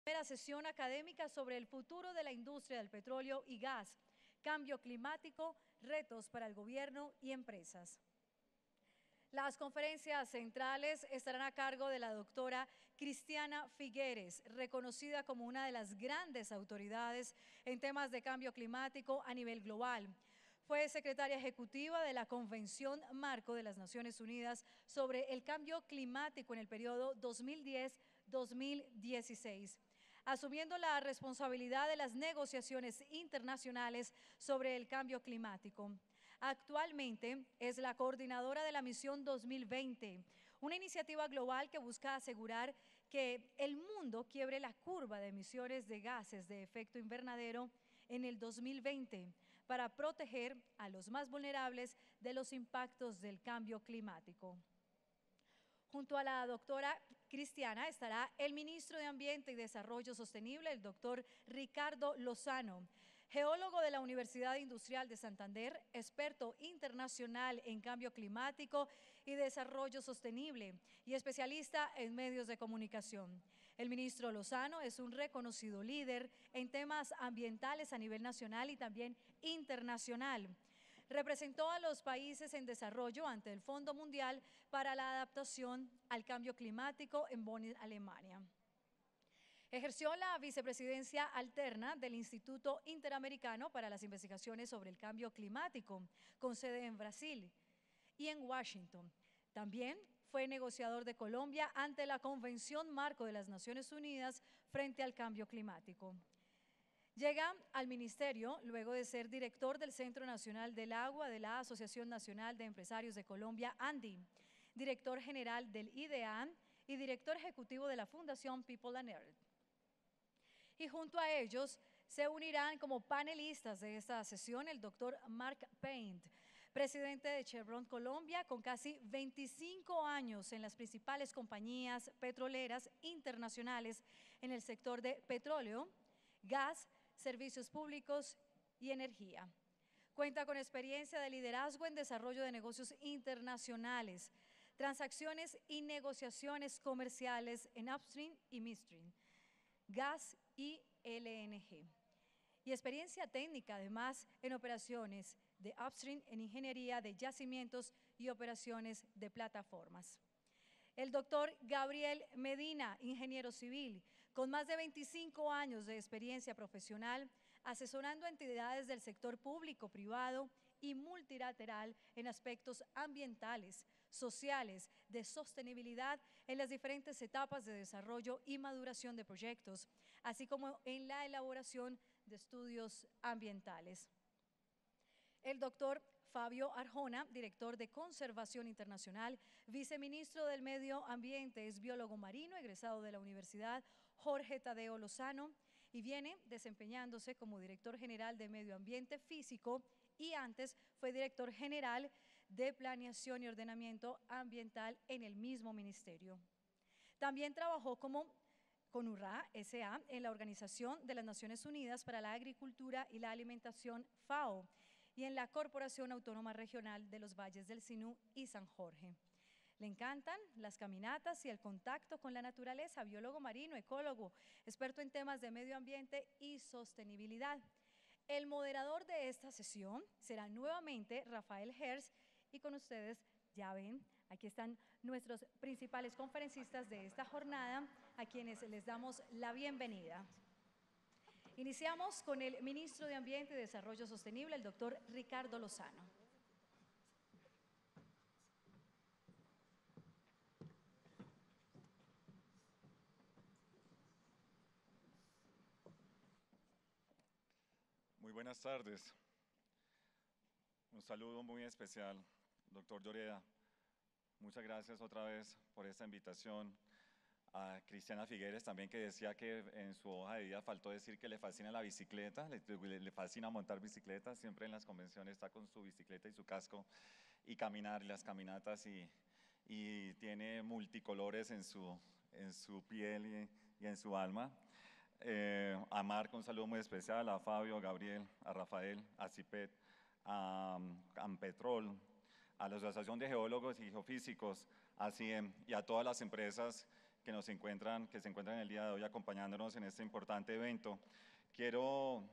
Primera sesión académica sobre el futuro de la industria del petróleo y gas, cambio climático, retos para el gobierno y empresas. Las conferencias centrales estarán a cargo de la doctora Cristiana Figueres, reconocida como una de las grandes autoridades en temas de cambio climático a nivel global. Fue secretaria ejecutiva de la Convención Marco de las Naciones Unidas sobre el Cambio Climático en el periodo 2010-2016, asumiendo la responsabilidad de las negociaciones internacionales sobre el cambio climático. Actualmente es la coordinadora de la Misión 2020, una iniciativa global que busca asegurar que el mundo quiebre la curva de emisiones de gases de efecto invernadero en el 2020 para proteger a los más vulnerables de los impactos del cambio climático. Junto a la doctora Cristiana estará el ministro de Ambiente y Desarrollo Sostenible, el doctor Ricardo Lozano, geólogo de la Universidad Industrial de Santander, experto internacional en cambio climático y desarrollo sostenible y especialista en medios de comunicación. El ministro Lozano es un reconocido líder en temas ambientales a nivel nacional y también internacional. Representó a los países en desarrollo ante el Fondo Mundial para la Adaptación al Cambio Climático en Bonn, Alemania. Ejerció la vicepresidencia alterna del Instituto Interamericano para las Investigaciones sobre el Cambio Climático, con sede en Brasil y en Washington. También fue negociador de Colombia ante la Convención Marco de las Naciones Unidas frente al cambio climático. Llega al ministerio luego de ser director del Centro Nacional del Agua de la Asociación Nacional de Empresarios de Colombia, ANDI, director general del IDEAN y director ejecutivo de la Fundación People and Earth. Y junto a ellos se unirán como panelistas de esta sesión el doctor Mark Paint, presidente de Chevron Colombia, con casi 25 años en las principales compañías petroleras internacionales en el sector de petróleo, gas, servicios públicos y energía. Cuenta con experiencia de liderazgo en desarrollo de negocios internacionales, transacciones y negociaciones comerciales en upstream y midstream, gas y LNG. Y experiencia técnica además en operaciones de upstream, en ingeniería de yacimientos y operaciones de plataformas. El doctor Gabriel Medina, ingeniero civil, con más de 25 años de experiencia profesional, asesorando a entidades del sector público, privado y multilateral en aspectos ambientales, sociales, de sostenibilidad en las diferentes etapas de desarrollo y maduración de proyectos, así como en la elaboración de estudios ambientales. El doctor Fabio Arjona, director de Conservación Internacional, viceministro del Medio Ambiente, es biólogo marino, egresado de la Universidad Jorge Tadeo Lozano y viene desempeñándose como director general de Medio Ambiente Físico y antes fue director general de Planeación y Ordenamiento Ambiental en el mismo ministerio. También trabajó con URRA S.A. en la Organización de las Naciones Unidas para la Agricultura y la Alimentación, FAO, y en la Corporación Autónoma Regional de los Valles del Sinú y San Jorge. Le encantan las caminatas y el contacto con la naturaleza, biólogo marino, ecólogo, experto en temas de medio ambiente y sostenibilidad. El moderador de esta sesión será nuevamente Rafael Herz y con ustedes ya ven, aquí están nuestros principales conferencistas de esta jornada, a quienes les damos la bienvenida. Iniciamos con el ministro de Ambiente y Desarrollo Sostenible, el doctor Ricardo Lozano. Muy buenas tardes. Un saludo muy especial, doctor Lloreda. Muchas gracias otra vez por esta invitación. A Cristiana Figueres también, que decía que en su hoja de vida faltó decir que le fascina la bicicleta, le fascina montar bicicleta, siempre en las convenciones está con su bicicleta y su casco y caminar, las caminatas y tiene multicolores en su piel y en su alma. A Marco un saludo muy especial, a Fabio, a Gabriel, a Rafael, a Cipet, a Ampetrol, a la Asociación de Geólogos y Geofísicos, a CIEM y a todas las empresas que se encuentran el día de hoy acompañándonos en este importante evento. Quiero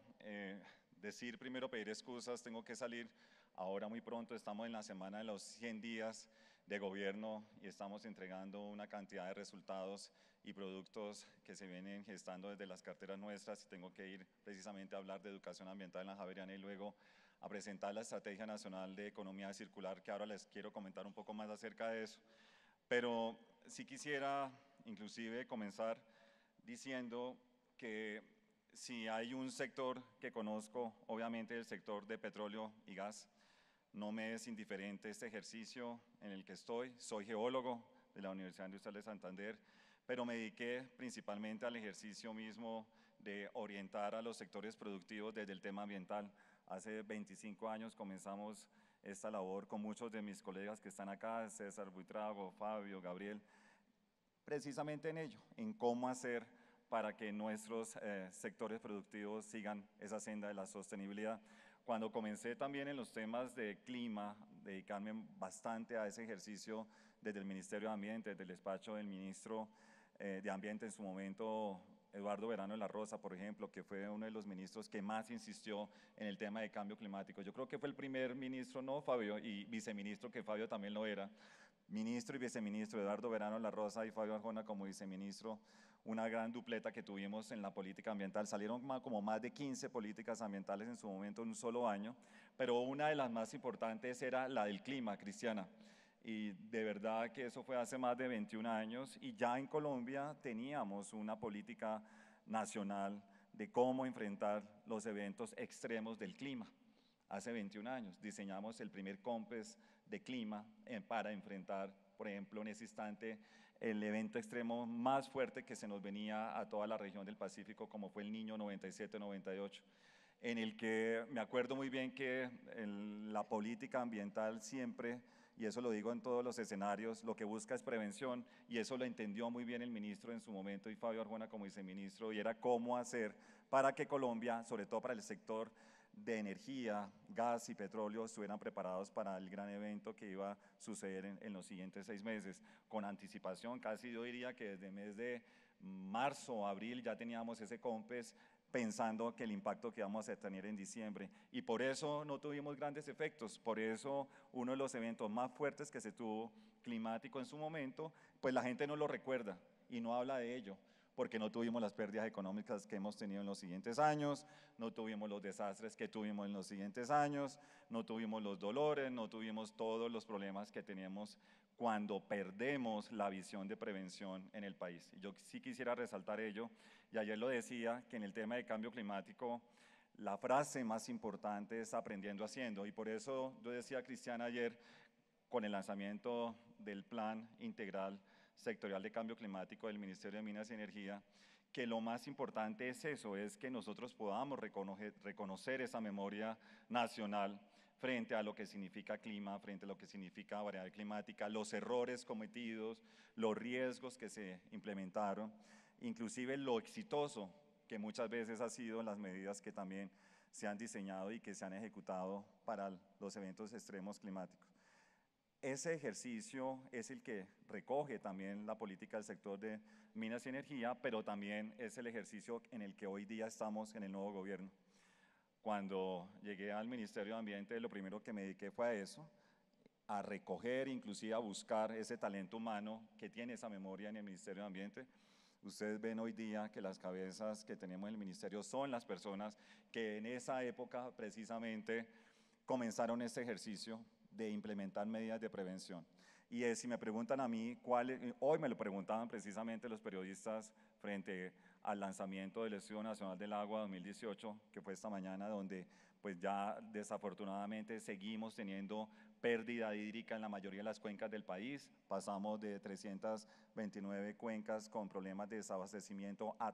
primero pedir excusas, tengo que salir ahora muy pronto, estamos en la semana de los 100 días de gobierno y estamos entregando una cantidad de resultados y productos que se vienen gestando desde las carteras nuestras, y tengo que ir precisamente a hablar de educación ambiental en la Javeriana y luego a presentar la Estrategia Nacional de Economía Circular, que ahora les quiero comentar un poco más acerca de eso. Pero sí quisiera inclusive comenzar diciendo que si hay un sector que conozco, obviamente el sector de petróleo y gas. No me es indiferente este ejercicio en el que estoy. Soy geólogo de la Universidad Industrial de Santander, pero me dediqué principalmente al ejercicio mismo de orientar a los sectores productivos desde el tema ambiental. Hace 25 años comenzamos esta labor con muchos de mis colegas que están acá, César Buitrago, Fabio, Gabriel, precisamente en ello, en cómo hacer para que nuestros sectores productivos sigan esa senda de la sostenibilidad. Cuando comencé también en los temas de clima, dedicarme bastante a ese ejercicio desde el Ministerio de Ambiente, desde el despacho del ministro de Ambiente en su momento, Eduardo Verano de la Rosa, por ejemplo, que fue uno de los ministros que más insistió en el tema de cambio climático. Yo creo que fue el primer ministro, no Fabio, y viceministro, que Fabio también lo era, ministro y viceministro, Eduardo Verano de la Rosa y Fabio Arjona como viceministro, una gran dupleta que tuvimos en la política ambiental. Salieron como más de 15 políticas ambientales en su momento en un solo año, pero una de las más importantes era la del clima, Cristiana. Y de verdad que eso fue hace más de 21 años y ya en Colombia teníamos una política nacional de cómo enfrentar los eventos extremos del clima. Hace 21 años diseñamos el primer COMPES de clima para enfrentar, por ejemplo, en ese instante, el evento extremo más fuerte que se nos venía a toda la región del Pacífico, como fue el Niño 97-98, en el que me acuerdo muy bien que la política ambiental siempre, y eso lo digo en todos los escenarios, lo que busca es prevención, y eso lo entendió muy bien el ministro en su momento y Fabio Arjona como viceministro, y era cómo hacer para que Colombia, sobre todo para el sector de energía, gas y petróleo, estuvieran preparados para el gran evento que iba a suceder en los siguientes 6 meses. Con anticipación, casi yo diría que desde el mes de marzo o abril ya teníamos ese COMPES pensando que el impacto que íbamos a tener en diciembre, y por eso no tuvimos grandes efectos. Por eso uno de los eventos más fuertes que se tuvo climático en su momento, pues la gente no lo recuerda y no habla de ello, porque no tuvimos las pérdidas económicas que hemos tenido en los siguientes años, no tuvimos los desastres que tuvimos en los siguientes años, no tuvimos los dolores, no tuvimos todos los problemas que teníamos cuando perdemos la visión de prevención en el país. Y yo sí quisiera resaltar ello, y ayer lo decía, que en el tema de cambio climático, la frase más importante es aprendiendo haciendo, y por eso yo decía, Cristiana, ayer, con el lanzamiento del Plan Integral Sectorial de Cambio Climático del Ministerio de Minas y Energía, que lo más importante es eso, es que nosotros podamos reconocer esa memoria nacional frente a lo que significa clima, frente a lo que significa variedad climática, los errores cometidos, los riesgos que se implementaron, inclusive lo exitoso que muchas veces ha sido las medidas que también se han diseñado y que se han ejecutado para los eventos extremos climáticos. Ese ejercicio es el que recoge también la política del sector de minas y energía, pero también es el ejercicio en el que hoy día estamos en el nuevo gobierno. Cuando llegué al Ministerio de Ambiente, lo primero que me dediqué fue a eso, a recoger, inclusive a buscar ese talento humano que tiene esa memoria en el Ministerio de Ambiente. Ustedes ven hoy día que las cabezas que tenemos en el Ministerio son las personas que en esa época precisamente comenzaron este ejercicio de implementar medidas de prevención. Y si me preguntan a mí, hoy me lo preguntaban precisamente los periodistas frente al lanzamiento del Estudio Nacional del Agua 2018, que fue esta mañana, donde pues ya desafortunadamente seguimos teniendo pérdida hídrica en la mayoría de las cuencas del país. Pasamos de 329 cuencas con problemas de desabastecimiento a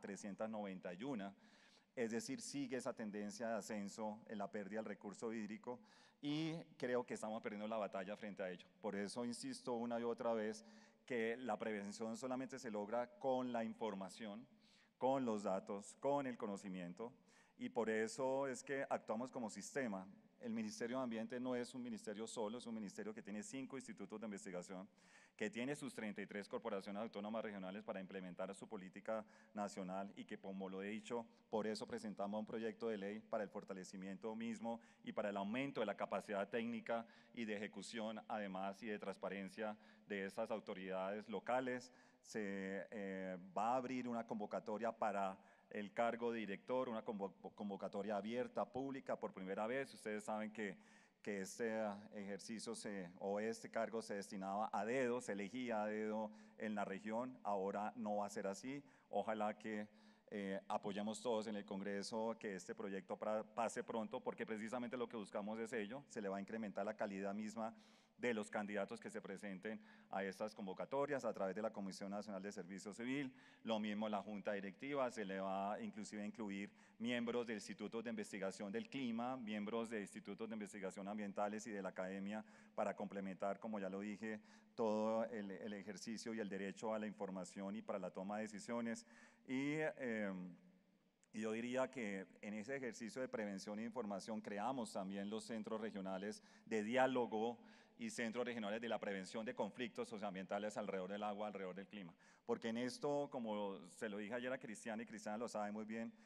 391. Es decir, sigue esa tendencia de ascenso en la pérdida del recurso hídrico y creo que estamos perdiendo la batalla frente a ello. Por eso insisto una y otra vez que la prevención solamente se logra con la información, con los datos, con el conocimiento, y por eso es que actuamos como sistema. el Ministerio de Ambiente no es un ministerio solo, es un ministerio que tiene 5 institutos de investigación, que tiene sus 33 corporaciones autónomas regionales para implementar su política nacional y que, como lo he dicho, por eso presentamos un proyecto de ley para el fortalecimiento mismo y para el aumento de la capacidad técnica y de ejecución, además, y de transparencia de estas autoridades locales. Se va a abrir una convocatoria para el cargo de director, una convocatoria abierta, pública, por primera vez. Ustedes saben que este ejercicio o este cargo se destinaba a dedo, se elegía a dedo en la región, ahora no va a ser así. Ojalá que apoyemos todos en el Congreso que este proyecto pase pronto, porque precisamente lo que buscamos es ello, se le va a incrementar la calidad misma de los candidatos que se presenten a estas convocatorias a través de la Comisión Nacional de Servicio Civil, lo mismo la Junta Directiva, se le va inclusive a incluir miembros de institutos de investigación del clima, miembros de institutos de investigación ambientales y de la academia para complementar, como ya lo dije, todo el ejercicio y el derecho a la información y para la toma de decisiones. Y yo diría que en ese ejercicio de prevención e información creamos también los centros regionales de diálogo y centros regionales de la prevención de conflictos socioambientales alrededor del agua, alrededor del clima. Porque en esto, como se lo dije ayer a Cristiana, y Cristiana lo sabe muy bien,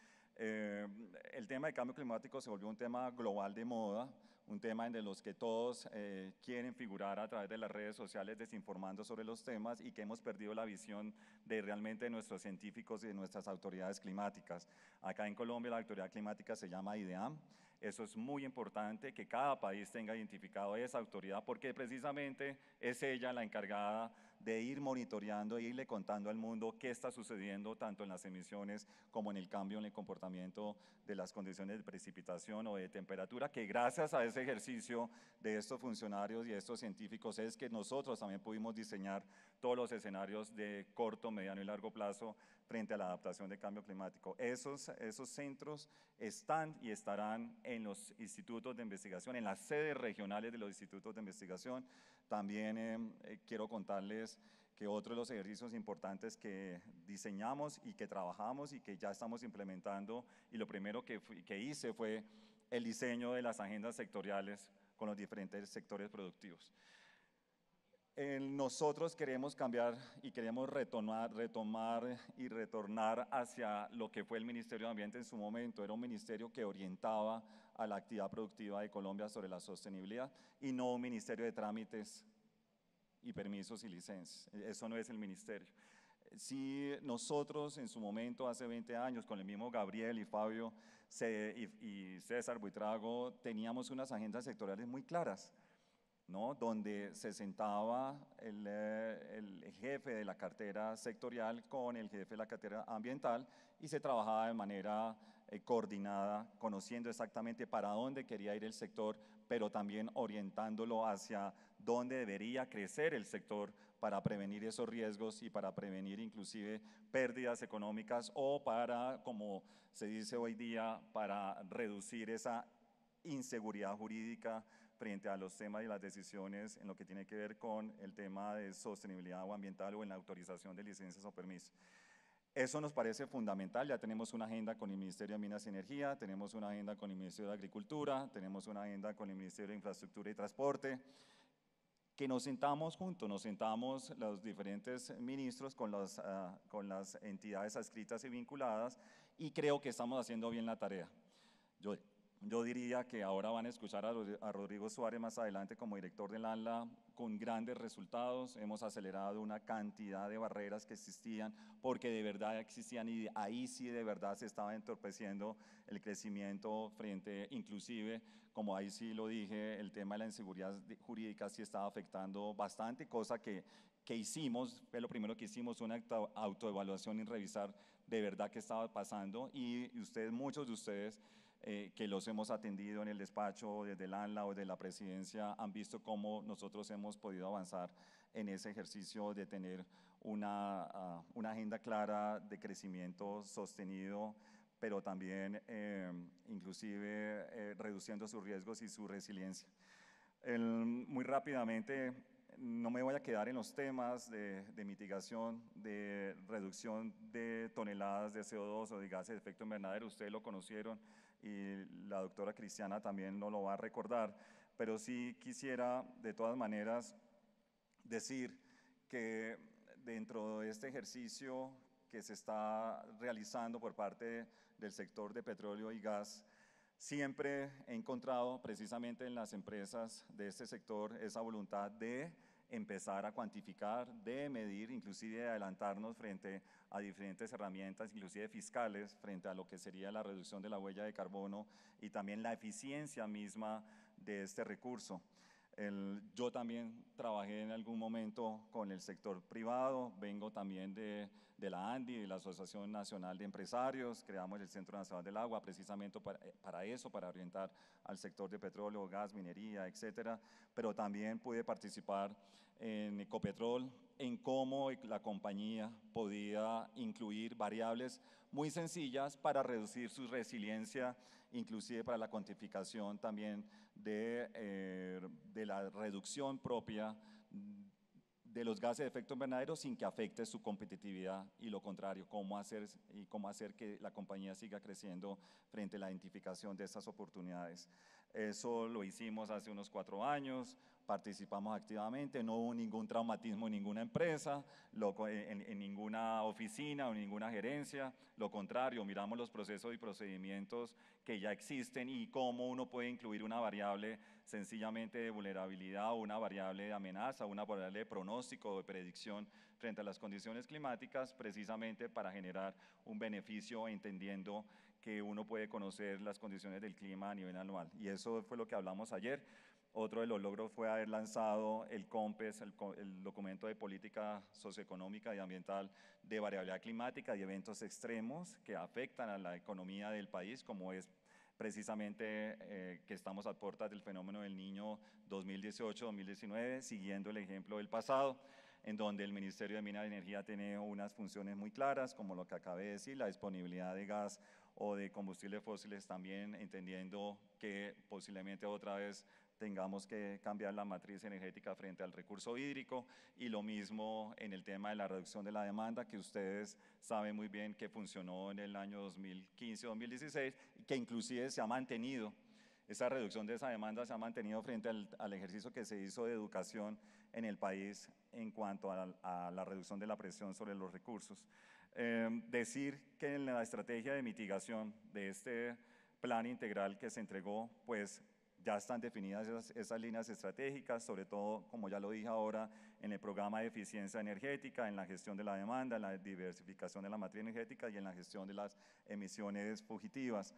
el tema de cambio climático se volvió un tema global de moda, un tema en los que todos quieren figurar a través de las redes sociales desinformando sobre los temas y que hemos perdido la visión de realmente nuestros científicos y de nuestras autoridades climáticas. Acá en Colombia la autoridad climática se llama IDEAM. Eso es muy importante, que cada país tenga identificado esa autoridad, porque precisamente es ella la encargada de ir monitoreando e irle contando al mundo qué está sucediendo tanto en las emisiones como en el cambio en el comportamiento de las condiciones de precipitación o de temperatura, que gracias a ese ejercicio de estos funcionarios y de estos científicos es que nosotros también pudimos diseñar todos los escenarios de corto, mediano y largo plazo frente a la adaptación del cambio climático. Esos centros están y estarán en los institutos de investigación, en las sedes regionales de los institutos de investigación. También quiero contarles que otro de los ejercicios importantes que diseñamos y que trabajamos y que ya estamos implementando, y lo primero que hice fue el diseño de las agendas sectoriales con los diferentes sectores productivos. Nosotros queremos cambiar y queremos retomar y retornar hacia lo que fue el Ministerio de Ambiente en su momento. Era un ministerio que orientaba a la actividad productiva de Colombia sobre la sostenibilidad y no un ministerio de trámites y permisos y licencias. Eso no es el ministerio. Si nosotros en su momento, hace 20 años, con el mismo Gabriel y Fabio y César Buitrago, teníamos unas agendas sectoriales muy claras, ¿no? Donde se sentaba el jefe de la cartera sectorial con el jefe de la cartera ambiental y se trabajaba de manera coordinada, conociendo exactamente para dónde quería ir el sector, pero también orientándolo hacia dónde debería crecer el sector para prevenir esos riesgos y para prevenir inclusive pérdidas económicas o para, como se dice hoy día, para reducir esa inseguridad jurídica frente a los temas y las decisiones en lo que tiene que ver con el tema de sostenibilidad ambiental o en la autorización de licencias o permisos. Eso nos parece fundamental. Ya tenemos una agenda con el Ministerio de Minas y Energía, tenemos una agenda con el Ministerio de Agricultura, tenemos una agenda con el Ministerio de Infraestructura y Transporte, que nos sentamos juntos, nos sentamos los diferentes ministros con las entidades adscritas y vinculadas, y creo que estamos haciendo bien la tarea. Yo diría que ahora van a escuchar a Rodrigo Suárez más adelante como director del ANLA con grandes resultados. Hemos acelerado una cantidad de barreras que existían porque de verdad existían y ahí sí de verdad se estaba entorpeciendo el crecimiento frente, inclusive, como ahí sí lo dije, el tema de la inseguridad jurídica sí estaba afectando bastante, cosa que hicimos, fue lo primero que hicimos, una autoevaluación y revisar de verdad qué estaba pasando y ustedes, muchos de ustedes, que los hemos atendido en el despacho desde el ANLA o de la presidencia han visto cómo nosotros hemos podido avanzar en ese ejercicio de tener una agenda clara de crecimiento sostenido, pero también inclusive reduciendo sus riesgos y su resiliencia. Muy rápidamente no me voy a quedar en los temas de mitigación, de reducción de toneladas de CO2 o de gases de efecto invernadero, ustedes lo conocieron y la doctora Cristiana también no lo va a recordar, pero sí quisiera de todas maneras decir que dentro de este ejercicio que se está realizando por parte del sector de petróleo y gas, siempre he encontrado precisamente en las empresas de este sector esa voluntad de empezar a cuantificar, de medir, inclusive de adelantarnos frente a diferentes herramientas, inclusive fiscales, frente a lo que sería la reducción de la huella de carbono y también la eficiencia misma de este recurso. Yo también trabajé en algún momento con el sector privado, vengo también de la ANDI, de la Asociación Nacional de Empresarios, creamos el Centro Nacional del Agua precisamente para eso, para orientar al sector de petróleo, gas, minería, etcétera, pero también pude participar en Ecopetrol, en cómo la compañía podía incluir variables muy sencillas para reducir su resiliencia, inclusive para la cuantificación también de la reducción propia de los gases de efecto invernadero sin que afecte su competitividad y lo contrario, cómo hacer que la compañía siga creciendo frente a la identificación de estas oportunidades. Eso lo hicimos hace unos 4 años, participamos activamente, no hubo ningún traumatismo en ninguna empresa, en ninguna oficina o en ninguna gerencia, lo contrario, miramos los procesos y procedimientos que ya existen y cómo uno puede incluir una variable sencillamente de vulnerabilidad o una variable de amenaza, una variable de pronóstico o de predicción frente a las condiciones climáticas, precisamente para generar un beneficio entendiendo que uno puede conocer las condiciones del clima a nivel anual. Y eso fue lo que hablamos ayer. Otro de los logros fue haber lanzado el COMPES, el documento de política socioeconómica y ambiental de variabilidad climática y eventos extremos que afectan a la economía del país, como es precisamente que estamos a puertas del fenómeno del Niño 2018-2019, siguiendo el ejemplo del pasado, en donde el Ministerio de Minas y Energía tiene unas funciones muy claras, como lo que acabé de decir, la disponibilidad de gas o de combustibles fósiles también, entendiendo que posiblemente otra vez tengamos que cambiar la matriz energética frente al recurso hídrico y lo mismo en el tema de la reducción de la demanda, que ustedes saben muy bien que funcionó en el año 2015-2016 y que inclusive se ha mantenido. Esa reducción de esa demanda se ha mantenido frente al ejercicio que se hizo de educación en el país en cuanto a la reducción de la presión sobre los recursos. Decir que en la estrategia de mitigación de este plan integral que se entregó, pues ya están definidas esas líneas estratégicas, sobre todo, como ya lo dije ahora, en el programa de eficiencia energética, en la gestión de la demanda, en la diversificación de la matriz energética y en la gestión de las emisiones fugitivas.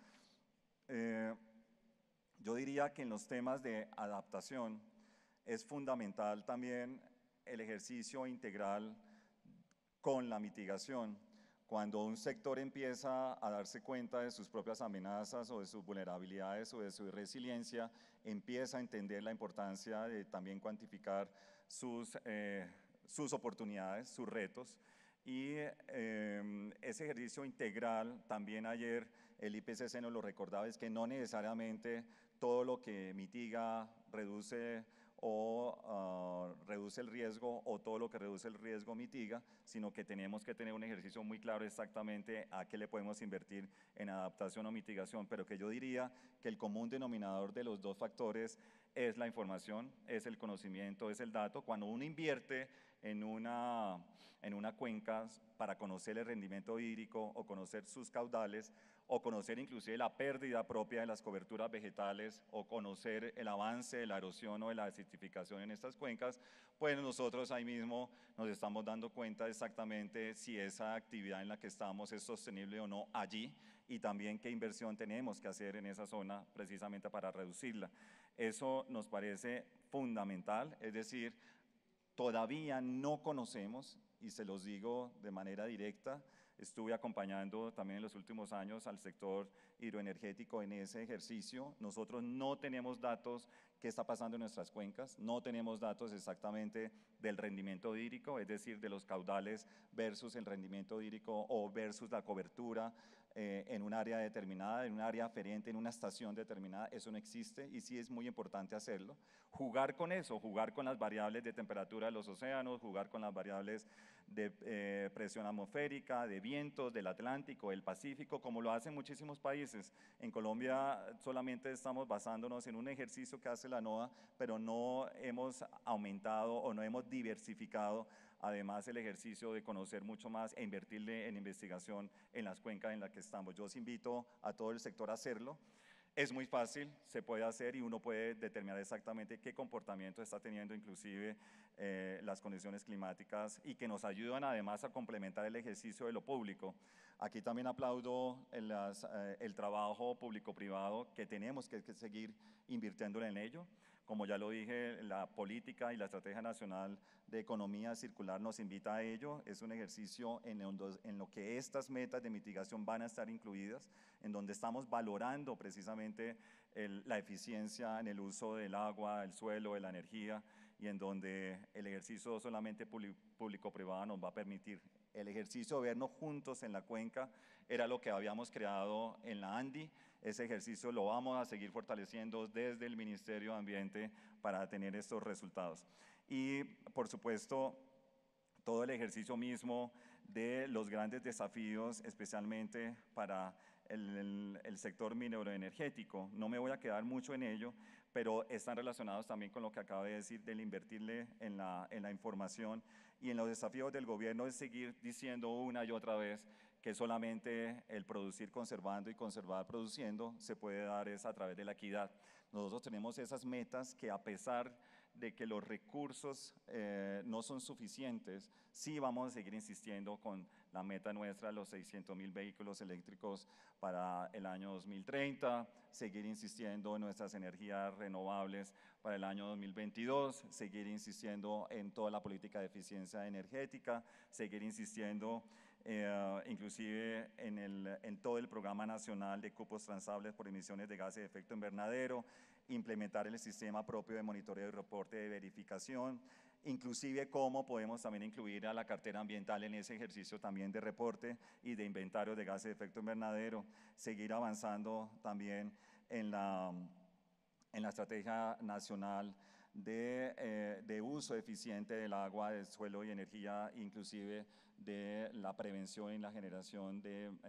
Yo diría que en los temas de adaptación es fundamental también el ejercicio integral con la mitigación. Cuando un sector empieza a darse cuenta de sus propias amenazas o de sus vulnerabilidades o de su resiliencia, empieza a entender la importancia de también cuantificar sus oportunidades, sus retos. Y ese ejercicio integral, también ayer el IPCC nos lo recordaba, es que no necesariamente todo lo que mitiga reduce reduce el riesgo o todo lo que reduce el riesgo mitiga, sino que tenemos que tener un ejercicio muy claro exactamente a qué le podemos invertir en adaptación o mitigación, pero que yo diría que el común denominador de los dos factores es la información, es el conocimiento, es el dato. Cuando uno invierte en una cuenca para conocer el rendimiento hídrico o conocer sus caudales, o conocer inclusive la pérdida propia de las coberturas vegetales o conocer el avance de la erosión o de la desertificación en estas cuencas, pues nosotros ahí mismo nos estamos dando cuenta exactamente si esa actividad en la que estamos es sostenible o no allí y también qué inversión tenemos que hacer en esa zona precisamente para reducirla. Eso nos parece fundamental, es decir, todavía no conocemos, y se los digo de manera directa, estuve acompañando también en los últimos años al sector hidroenergético en ese ejercicio. Nosotros no tenemos datos qué está pasando en nuestras cuencas, no tenemos datos exactamente del rendimiento hídrico, es decir, de los caudales versus el rendimiento hídrico o versus la cobertura en un área determinada, en un área aferente, en una estación determinada, eso no existe y sí es muy importante hacerlo. Jugar con eso, jugar con las variables de temperatura de los océanos, jugar con las variables de presión atmosférica, de vientos del Atlántico, del Pacífico, como lo hacen muchísimos países. En Colombia solamente estamos basándonos en un ejercicio que hace la NOAA, pero no hemos aumentado o no hemos diversificado además el ejercicio de conocer mucho más e invertirle en investigación en las cuencas en las que estamos. Yo os invito a todo el sector a hacerlo. Es muy fácil, se puede hacer y uno puede determinar exactamente qué comportamiento está teniendo inclusive las condiciones climáticas y que nos ayudan además a complementar el ejercicio de lo público. Aquí también aplaudo el trabajo público-privado que tenemos que seguir invirtiendo en ello. Como ya lo dije, la política y la Estrategia Nacional de Economía Circular nos invita a ello. Es un ejercicio en lo que estas metas de mitigación van a estar incluidas, en donde estamos valorando precisamente la eficiencia en el uso del agua, del suelo, de la energía, y en donde el ejercicio solamente público-privado nos va a permitir. El ejercicio de vernos juntos en la cuenca era lo que habíamos creado en la ANDI. Ese ejercicio lo vamos a seguir fortaleciendo desde el Ministerio de Ambiente para tener estos resultados. Y, por supuesto, todo el ejercicio mismo de los grandes desafíos, especialmente para el sector mineroenergético. No me voy a quedar mucho en ello, pero están relacionados también con lo que acabo de decir del invertirle en la información y en los desafíos del gobierno es seguir diciendo una y otra vez que solamente el producir conservando y conservar produciendo se puede dar es a través de la equidad. Nosotros tenemos esas metas que a pesar de que los recursos no son suficientes, sí vamos a seguir insistiendo con la meta nuestra, los 600.000 vehículos eléctricos para el año 2030, seguir insistiendo en nuestras energías renovables para el año 2022, seguir insistiendo en toda la política de eficiencia energética, seguir insistiendo inclusive en todo el programa nacional de cupos transables por emisiones de gases de efecto invernadero, implementar el sistema propio de monitoreo y reporte de verificación, inclusive cómo podemos también incluir a la cartera ambiental en ese ejercicio también de reporte y de inventario de gases de efecto invernadero, seguir avanzando también en la estrategia nacional de uso eficiente del agua, del suelo y energía, inclusive de la prevención y la generación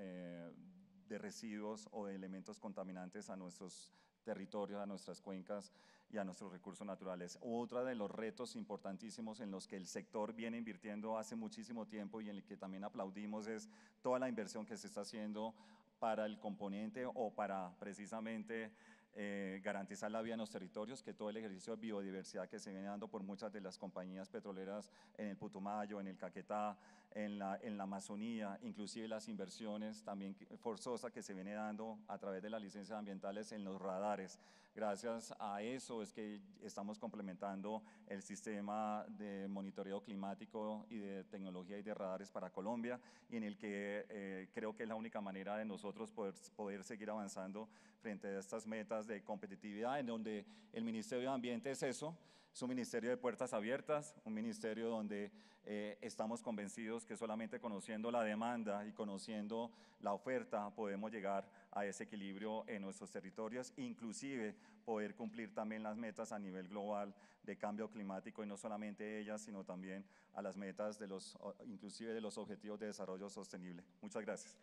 de residuos o de elementos contaminantes a nuestros territorios, a nuestras cuencas y a nuestros recursos naturales. Otro de los retos importantísimos en los que el sector viene invirtiendo hace muchísimo tiempo y en el que también aplaudimos es toda la inversión que se está haciendo para el componente o para precisamente garantizar la vida en los territorios, que todo el ejercicio de biodiversidad que se viene dando por muchas de las compañías petroleras en el Putumayo, en el Caquetá, en la Amazonía, inclusive las inversiones también forzosas que se viene dando a través de las licencias ambientales en los radares. Gracias a eso es que estamos complementando el sistema de monitoreo climático y de tecnología y de radares para Colombia, y en el que creo que es la única manera de nosotros poder seguir avanzando frente a estas metas de competitividad, en donde el Ministerio de Ambiente es eso, es un ministerio de puertas abiertas, un ministerio donde estamos convencidos que solamente conociendo la demanda y conociendo la oferta podemos llegar a ese equilibrio en nuestros territorios, inclusive poder cumplir también las metas a nivel global de cambio climático, y no solamente ellas, sino también a las metas inclusive de los objetivos de desarrollo sostenible. Muchas gracias.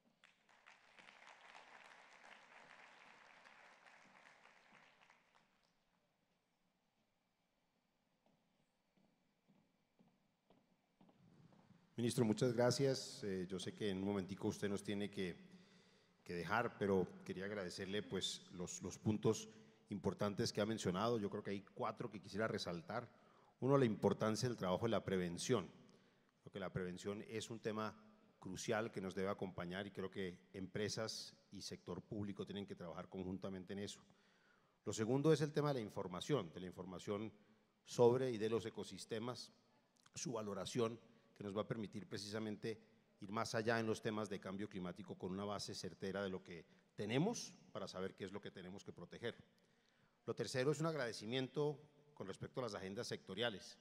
Ministro, muchas gracias. Yo sé que en un momentico usted nos tiene que dejar, pero quería agradecerle pues los puntos importantes que ha mencionado. Yo creo que hay 4 que quisiera resaltar. Uno, la importancia del trabajo de la prevención. Creo que la prevención es un tema crucial que nos debe acompañar y creo que empresas y sector público tienen que trabajar conjuntamente en eso. Lo segundo es el tema de la información sobre y de los ecosistemas, su valoración, que nos va a permitir precisamente ir más allá en los temas de cambio climático con una base certera de lo que tenemos para saber qué es lo que tenemos que proteger. Lo tercero es un agradecimiento con respecto a las agendas sectoriales.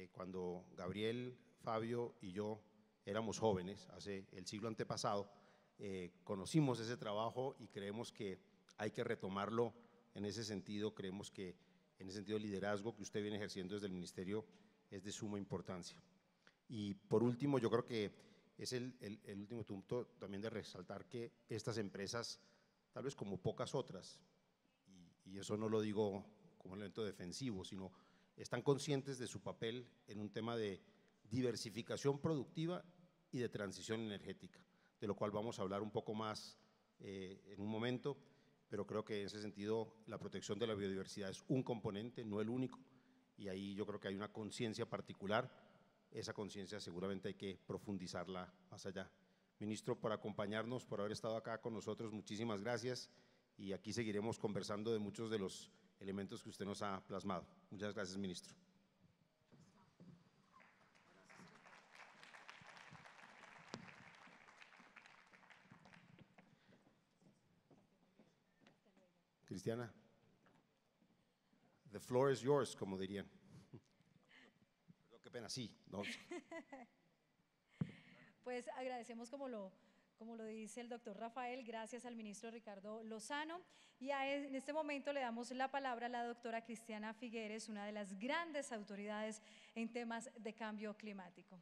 Cuando Gabriel, Fabio y yo éramos jóvenes, hace el siglo antepasado, conocimos ese trabajo y creemos que hay que retomarlo en ese sentido. Creemos que en ese sentido el liderazgo que usted viene ejerciendo desde el ministerio es de suma importancia. Y por último, yo creo que es el último punto también de resaltar que estas empresas, tal vez como pocas otras, y eso no lo digo como un elemento defensivo, sino están conscientes de su papel en un tema de diversificación productiva y de transición energética, de lo cual vamos a hablar un poco más en un momento, pero creo que en ese sentido la protección de la biodiversidad es un componente, no el único, y ahí yo creo que hay una conciencia particular. Esa conciencia seguramente hay que profundizarla más allá. Ministro, por acompañarnos, por haber estado acá con nosotros, muchísimas gracias, y aquí seguiremos conversando de muchos de los elementos que usted nos ha plasmado. Muchas gracias, ministro. Cristiana, the floor is yours, como dirían. Pero qué pena, sí. No. Pues agradecemos, como lo dice el doctor Rafael, gracias al ministro Ricardo Lozano, y en este momento le damos la palabra a la doctora Cristiana Figueres, una de las grandes autoridades en temas de cambio climático.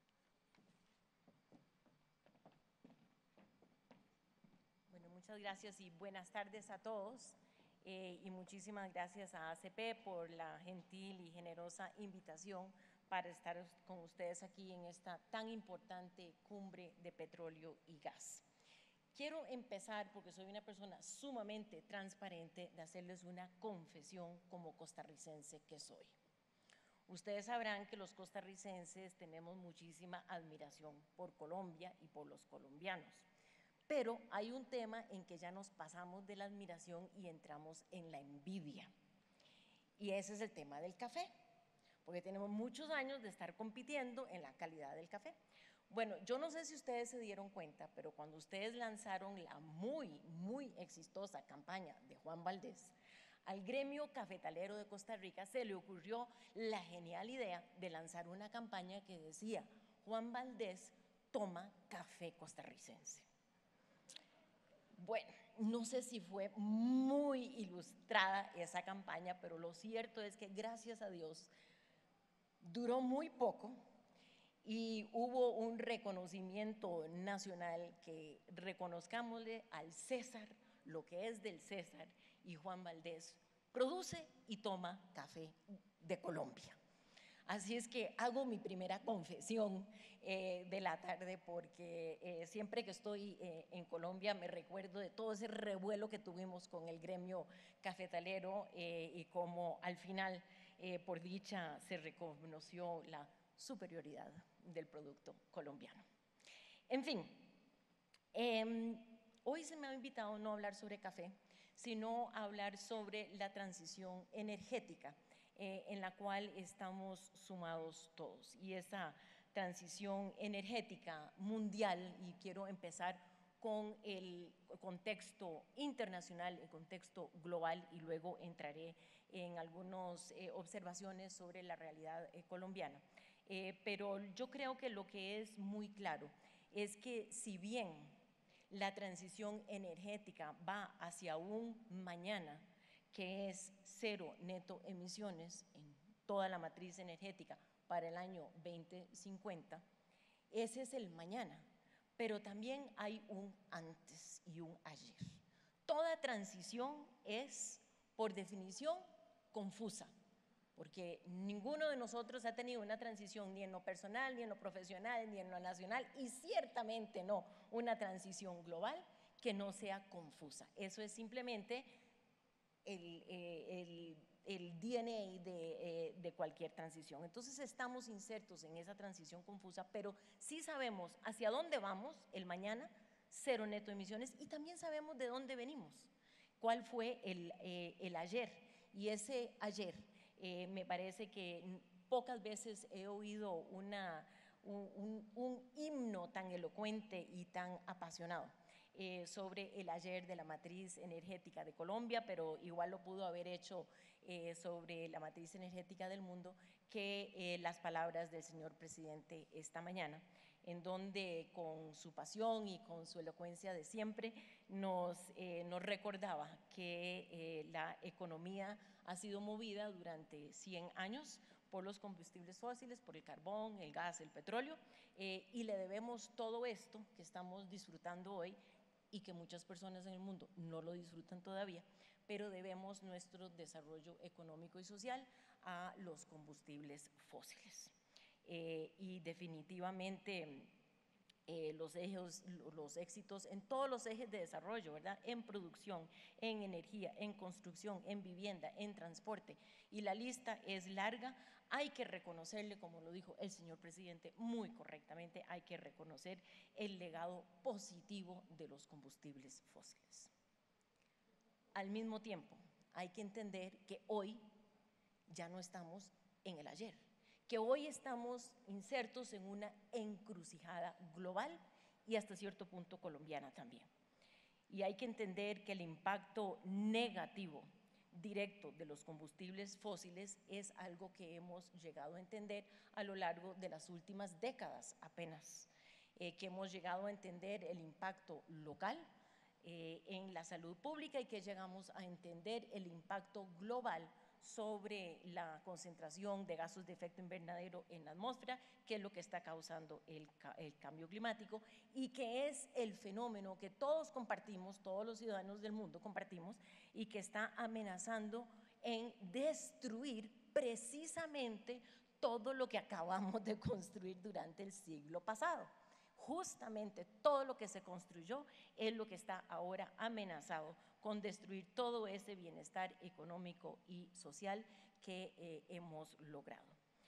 Bueno, muchas gracias y buenas tardes a todos, y muchísimas gracias a ACP por la gentil y generosa invitación para estar con ustedes aquí en esta tan importante cumbre de petróleo y gas. Quiero empezar, porque soy una persona sumamente transparente, de hacerles una confesión como costarricense que soy. Ustedes sabrán que los costarricenses tenemos muchísima admiración por Colombia y por los colombianos, pero hay un tema en que ya nos pasamos de la admiración y entramos en la envidia, y ese es el tema del café, porque tenemos muchos años de estar compitiendo en la calidad del café. Bueno, yo no sé si ustedes se dieron cuenta, pero cuando ustedes lanzaron la muy exitosa campaña de Juan Valdez, al gremio cafetalero de Costa Rica se le ocurrió la genial idea de lanzar una campaña que decía: Juan Valdez toma café costarricense. Bueno, no sé si fue muy ilustrada esa campaña, pero lo cierto es que gracias a Dios duró muy poco y hubo un reconocimiento nacional, que reconozcámosle al César lo que es del César, y Juan Valdez produce y toma café de Colombia. Así es que hago mi primera confesión de la tarde, porque siempre que estoy en Colombia me recuerdo de todo ese revuelo que tuvimos con el gremio cafetalero, y cómo al final, por dicha, se reconoció la superioridad del producto colombiano. En fin, hoy se me ha invitado no a hablar sobre café, sino a hablar sobre la transición energética, en la cual estamos sumados todos, y esa transición energética mundial, y quiero empezar con el contexto internacional, el contexto global, y luego entraré en algunas observaciones sobre la realidad colombiana. Pero yo creo que lo que es muy claro es que, si bien la transición energética va hacia un mañana que es cero neto emisiones en toda la matriz energética para el año 2050, ese es el mañana, pero también hay un antes y un ayer. Toda transición es, por definición, confusa, porque ninguno de nosotros ha tenido una transición ni en lo personal, ni en lo profesional, ni en lo nacional, y ciertamente no una transición global que no sea confusa. Eso es simplemente el DNA de cualquier transición. Entonces estamos insertos en esa transición confusa, pero sí sabemos hacia dónde vamos el mañana, cero neto emisiones, y también sabemos de dónde venimos, cuál fue el ayer, y ese ayer me parece que pocas veces he oído un himno tan elocuente y tan apasionado sobre el ayer de la matriz energética de Colombia, pero igual lo pudo haber hecho sobre la matriz energética del mundo, que las palabras del señor presidente esta mañana, en donde con su pasión y con su elocuencia de siempre nos recordaba que la economía ha sido movida durante 100 años por los combustibles fósiles, por el carbón, el gas, el petróleo, y le debemos todo esto que estamos disfrutando hoy y que muchas personas en el mundo no lo disfrutan todavía, pero debemos nuestro desarrollo económico y social a los combustibles fósiles. Y definitivamente los éxitos en todos los ejes de desarrollo, ¿verdad? En producción, en energía, en construcción, en vivienda, en transporte, y la lista es larga. Hay que reconocerle, como lo dijo el señor presidente muy correctamente, hay que reconocer el legado positivo de los combustibles fósiles. Al mismo tiempo, hay que entender que hoy ya no estamos en el ayer, que hoy estamos insertos en una encrucijada global y hasta cierto punto colombiana también. Y hay que entender que el impacto negativo directo de los combustibles fósiles es algo que hemos llegado a entender a lo largo de las últimas décadas apenas, que hemos llegado a entender el impacto local en la salud pública y que llegamos a entender el impacto global sobre la concentración de gases de efecto invernadero en la atmósfera, que es lo que está causando el cambio climático y que es el fenómeno que todos compartimos, todos los ciudadanos del mundo compartimos y que está amenazando en destruir precisamente todo lo que acabamos de construir durante el siglo pasado. Justamente todo lo que se construyó es lo que está ahora amenazado con destruir todo ese bienestar económico y social que hemos logrado.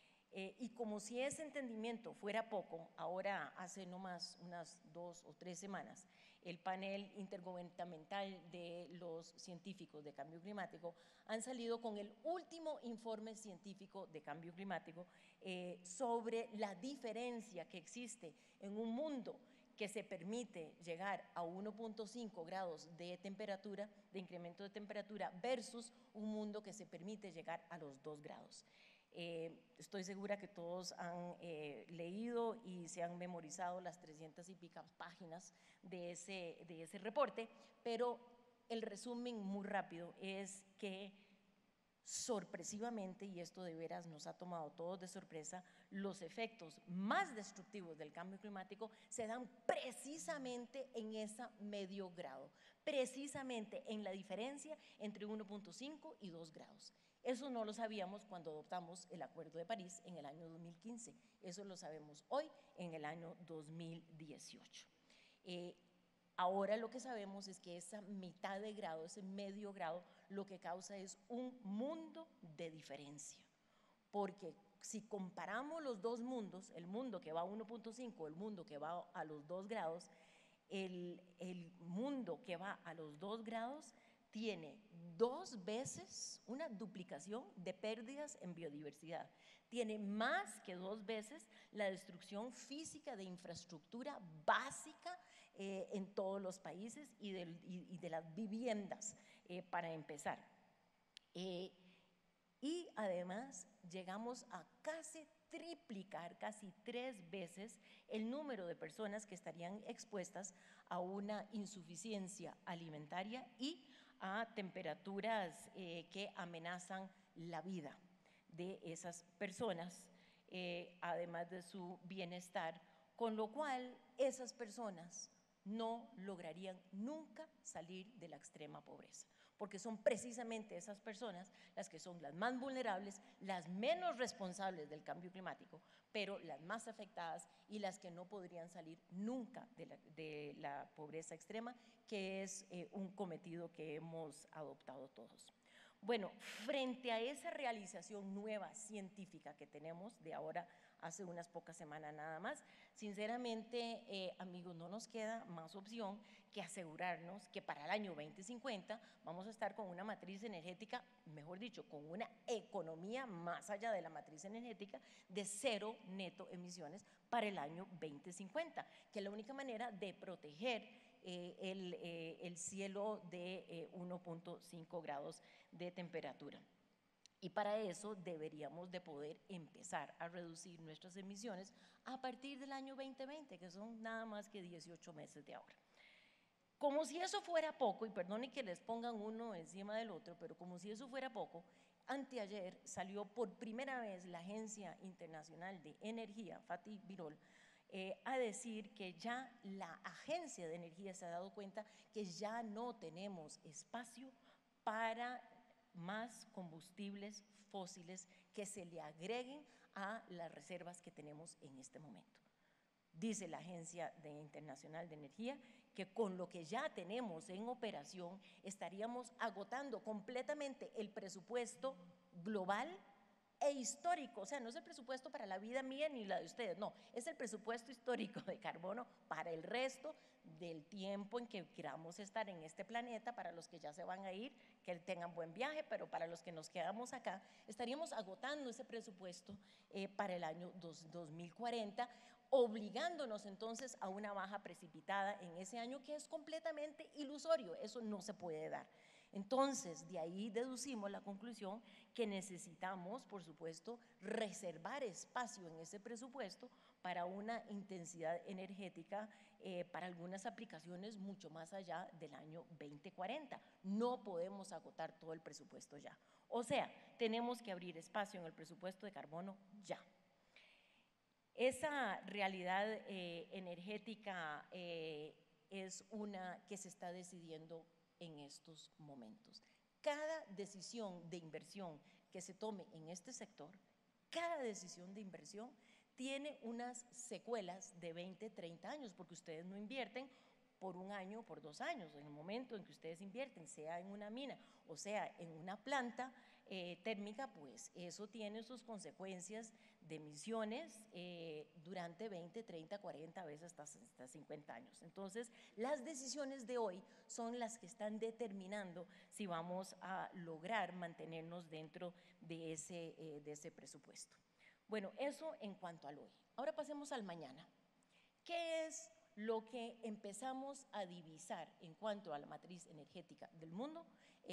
Y como si ese entendimiento fuera poco, ahora hace no más unas 2 o 3 semanas, el panel intergubernamental de los científicos de cambio climático han salido con el último informe científico de cambio climático sobre la diferencia que existe en un mundo que se permite llegar a 1.5 grados de temperatura, de incremento de temperatura, versus un mundo que se permite llegar a los 2 grados. Estoy segura que todos han leído y se han memorizado las 300 y pico páginas de ese reporte, pero el resumen muy rápido es que sorpresivamente, y esto de veras nos ha tomado todos de sorpresa, los efectos más destructivos del cambio climático se dan precisamente en ese medio grado, precisamente en la diferencia entre 1.5 y 2 grados. Eso no lo sabíamos cuando adoptamos el Acuerdo de París en el año 2015, eso lo sabemos hoy en el año 2018. Ahora lo que sabemos es que esa mitad de grado, ese medio grado, lo que causa es un mundo de diferencia, porque si comparamos los dos mundos, el mundo que va a 1.5, el mundo que va a los 2 grados, el mundo que va a los 2 grados tiene 2 veces una duplicación de pérdidas en biodiversidad, tiene más que 2 veces la destrucción física de infraestructura básica en todos los países y de las viviendas, para empezar. Y además llegamos a casi triplicar, casi 3 veces el número de personas que estarían expuestas a una insuficiencia alimentaria y a temperaturas que amenazan la vida de esas personas, además de su bienestar, con lo cual esas personas no lograrían nunca salir de la extrema pobreza, porque son precisamente esas personas las que son las más vulnerables, las menos responsables del cambio climático, pero las más afectadas y las que no podrían salir nunca de la pobreza extrema, que es un cometido que hemos adoptado todos. Bueno, frente a esa realización nueva científica que tenemos de ahora, hace unas pocas semanas nada más, sinceramente, amigos, no nos queda más opción que asegurarnos que para el año 2050 vamos a estar con una matriz energética, mejor dicho, con una economía más allá de la matriz energética de 0 neto emisiones para el año 2050, que es la única manera de proteger el cielo de 1.5 grados de temperatura. Y para eso deberíamos de poder empezar a reducir nuestras emisiones a partir del año 2020, que son nada más que 18 meses de ahora. Como si eso fuera poco, y perdone que les pongan uno encima del otro, pero como si eso fuera poco, anteayer salió por primera vez la Agencia Internacional de Energía, Fatih Birol, a decir que ya la Agencia de Energía se ha dado cuenta que ya no tenemos espacio para más combustibles fósiles que se le agreguen a las reservas que tenemos en este momento. Dice la Agencia Internacional de Energía que con lo que ya tenemos en operación estaríamos agotando completamente el presupuesto global e histórico, o sea, no es el presupuesto para la vida mía ni la de ustedes, no, es el presupuesto histórico de carbono para el resto del tiempo en que queramos estar en este planeta. Para los que ya se van a ir, que tengan buen viaje, pero para los que nos quedamos acá, estaríamos agotando ese presupuesto para el año 2040, obligándonos entonces a una baja precipitada en ese año que es completamente ilusorio, eso no se puede dar. Entonces, de ahí deducimos la conclusión que necesitamos, por supuesto, reservar espacio en ese presupuesto para una intensidad energética para algunas aplicaciones mucho más allá del año 2040. No podemos agotar todo el presupuesto ya. O sea, tenemos que abrir espacio en el presupuesto de carbono ya. Esa realidad energética es una que se está decidiendo en estos momentos. Cada decisión de inversión que se tome en este sector, cada decisión de inversión tiene unas secuelas de 20, 30 años, porque ustedes no invierten por un año o por 2 años. En el momento en que ustedes invierten, sea en una mina o sea en una planta térmica, pues eso tiene sus consecuencias de emisiones durante 20, 30, 40, a veces hasta 50 años. Entonces, las decisiones de hoy son las que están determinando si vamos a lograr mantenernos dentro de ese presupuesto. Bueno, eso en cuanto al hoy. Ahora pasemos al mañana. ¿Qué es lo que empezamos a divisar en cuanto a la matriz energética del mundo?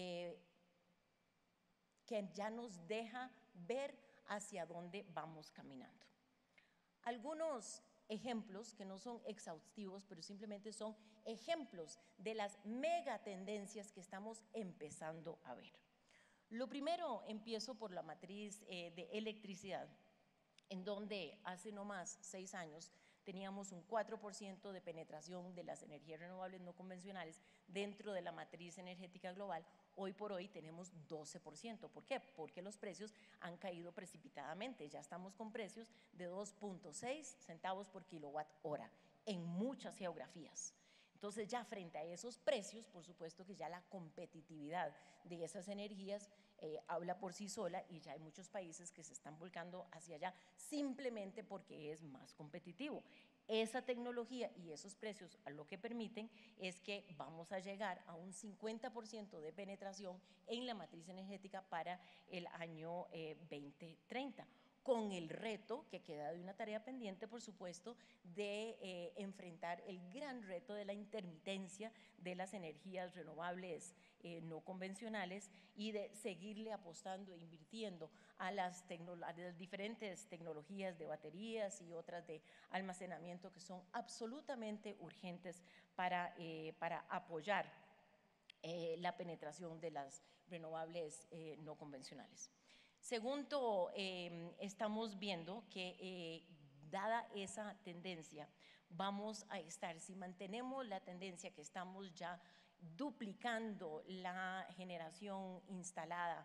Que ya nos deja ver hacia dónde vamos caminando. Algunos ejemplos que no son exhaustivos, pero simplemente son ejemplos de las megatendencias que estamos empezando a ver. Lo primero, empiezo por la matriz de electricidad, en donde hace no más 6 años teníamos un 4% de penetración de las energías renovables no convencionales dentro de la matriz energética global. Hoy por hoy tenemos 12%. ¿Por qué? Porque los precios han caído precipitadamente. Ya estamos con precios de 2.6 centavos por kilowatt hora en muchas geografías. Entonces, ya frente a esos precios, por supuesto que ya la competitividad de esas energías habla por sí sola, y ya hay muchos países que se están volcando hacia allá simplemente porque es más competitivo. Esa tecnología y esos precios lo que permiten es que vamos a llegar a un 50% de penetración en la matriz energética para el año 2030. Con el reto que queda de una tarea pendiente, por supuesto, de enfrentar el gran reto de la intermitencia de las energías renovables no convencionales, y de seguirle apostando e invirtiendo a las diferentes tecnologías de baterías y otras de almacenamiento que son absolutamente urgentes para apoyar la penetración de las renovables no convencionales. Segundo, estamos viendo que dada esa tendencia, vamos a estar, si mantenemos la tendencia que estamos ya duplicando la generación instalada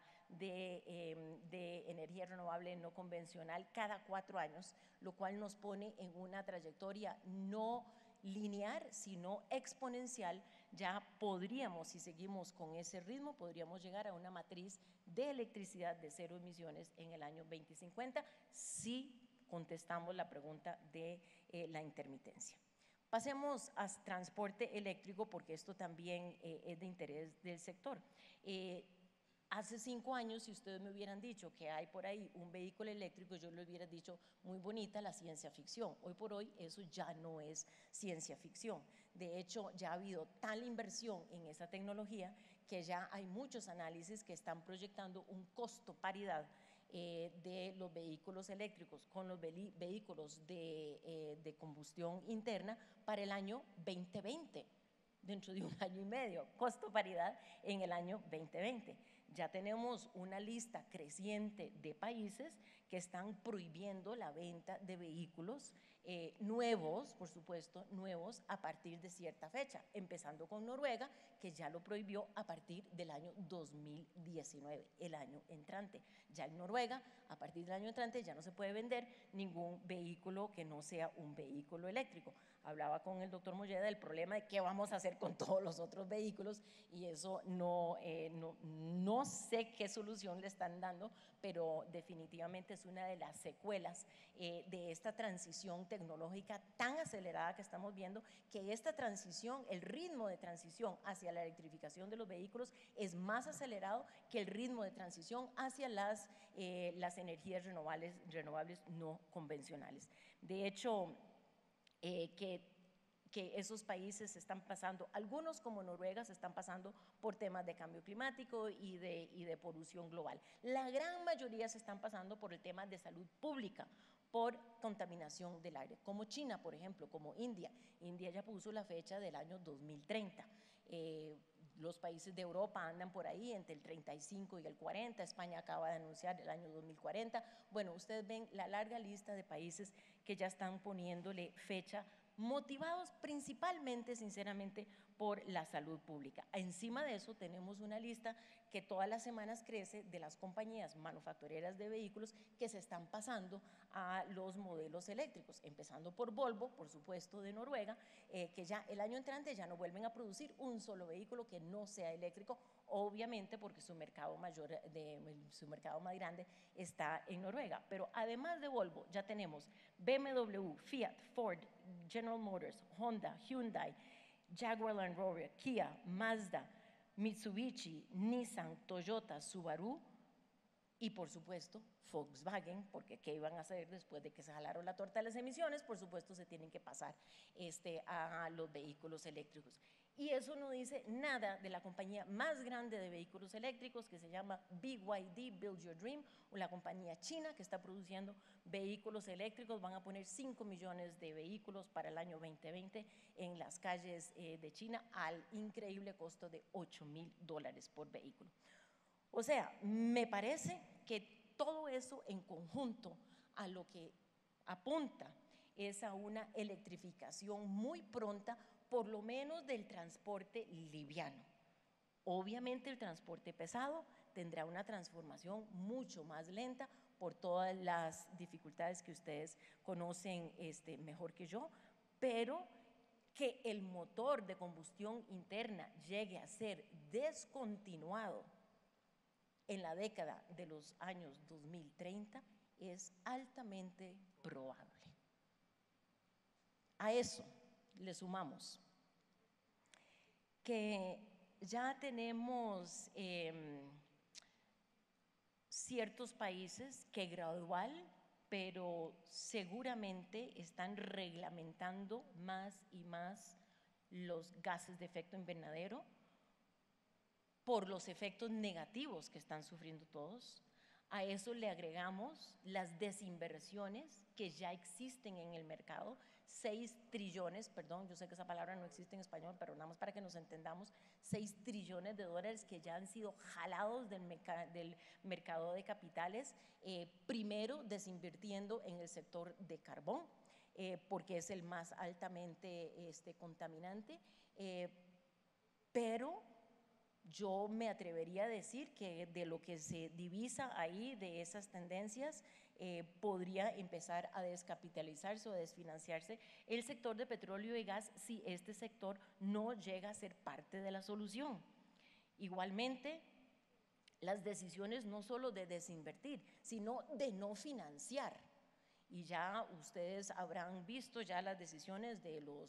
de energía renovable no convencional cada 4 años, lo cual nos pone en una trayectoria no lineal, sino exponencial. Ya podríamos, si seguimos con ese ritmo, podríamos llegar a una matriz de electricidad de 0 emisiones en el año 2050, si contestamos la pregunta de la intermitencia. Pasemos a transporte eléctrico, porque esto también es de interés del sector. Hace 5 años, si ustedes me hubieran dicho que hay por ahí un vehículo eléctrico, yo les hubiera dicho, muy bonita la ciencia ficción. Hoy por hoy eso ya no es ciencia ficción. De hecho, ya ha habido tal inversión en esa tecnología que ya hay muchos análisis que están proyectando un costo paridad de los vehículos eléctricos con los vehículos de combustión interna para el año 2020, dentro de un año y medio, costo paridad en el año 2020. Ya tenemos una lista creciente de países que están prohibiendo la venta de vehículos nuevos, por supuesto, nuevos a partir de cierta fecha, empezando con Noruega, que ya lo prohibió a partir del año 2019, el año entrante. Ya en Noruega, a partir del año entrante, ya no se puede vender ningún vehículo que no sea un vehículo eléctrico. Hablaba con el doctor Molleda del problema de qué vamos a hacer con todos los otros vehículos y eso no sé qué solución le están dando, pero definitivamente es una de las secuelas de esta transición tecnológica tan acelerada que estamos viendo, que esta transición, el ritmo de transición hacia la electrificación de los vehículos es más acelerado que el ritmo de transición hacia las energías renovables no convencionales. De hecho, que esos países están pasando, algunos como Noruega se están pasando por temas de cambio climático y de polución global. La gran mayoría se están pasando por el tema de salud pública, por contaminación del aire, como China, por ejemplo, como India. India ya puso la fecha del año 2030. Los países de Europa andan por ahí entre el 35 y el 40, España acaba de anunciar el año 2040. Bueno, ustedes ven la larga lista de países que ya están poniéndole fecha, motivados principalmente, sinceramente, por la salud pública. Encima de eso tenemos una lista que todas las semanas crece de las compañías manufactureras de vehículos que se están pasando a los modelos eléctricos, empezando por Volvo, por supuesto, de Noruega, que ya el año entrante ya no vuelven a producir un solo vehículo que no sea eléctrico, obviamente porque su mercado su mercado más grande está en Noruega. Pero además de Volvo, ya tenemos BMW, Fiat, Ford, General Motors, Honda, Hyundai, Jaguar Land Rover, Kia, Mazda, Mitsubishi, Nissan, Toyota, Subaru y por supuesto Volkswagen, porque ¿qué iban a hacer después de que se jalaron la torta de las emisiones? Por supuesto se tienen que pasar a los vehículos eléctricos. Y eso no dice nada de la compañía más grande de vehículos eléctricos que se llama BYD, Build Your Dream, o la compañía china que está produciendo vehículos eléctricos. Van a poner 5 millones de vehículos para el año 2020 en las calles de China al increíble costo de $8,000 por vehículo. O sea, me parece que todo eso en conjunto a lo que apunta es a una electrificación muy pronta, por lo menos del transporte liviano. Obviamente el transporte pesado tendrá una transformación mucho más lenta por todas las dificultades que ustedes conocen mejor que yo, pero que el motor de combustión interna llegue a ser descontinuado en la década de los años 2030 es altamente probable. A eso le sumamos que ya tenemos ciertos países que gradual, pero seguramente están reglamentando más y más los gases de efecto invernadero por los efectos negativos que están sufriendo todos. A eso le agregamos las desinversiones que ya existen en el mercado, 6 trillones, perdón, yo sé que esa palabra no existe en español, pero nada más para que nos entendamos, 6 trillones de dólares que ya han sido jalados del mercado de capitales, primero desinvirtiendo en el sector de carbón, porque es el más altamente contaminante, pero yo me atrevería a decir que de lo que se divisa ahí, de esas tendencias, podría empezar a descapitalizarse o a desfinanciarse el sector de petróleo y gas si este sector no llega a ser parte de la solución. Igualmente, las decisiones no solo de desinvertir, sino de no financiar. Y ya ustedes habrán visto ya las decisiones de los